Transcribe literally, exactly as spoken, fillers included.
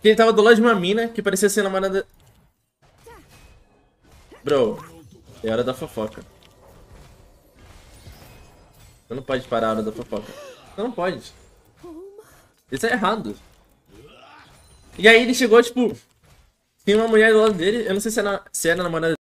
Que ele tava do lado de uma mina que parecia ser namorada... Bro, é hora da fofoca. Você não pode parar a hora da fofoca. Você não pode. Isso é errado. E aí ele chegou, tipo... Tinha uma mulher do lado dele, eu não sei se era, se era namorada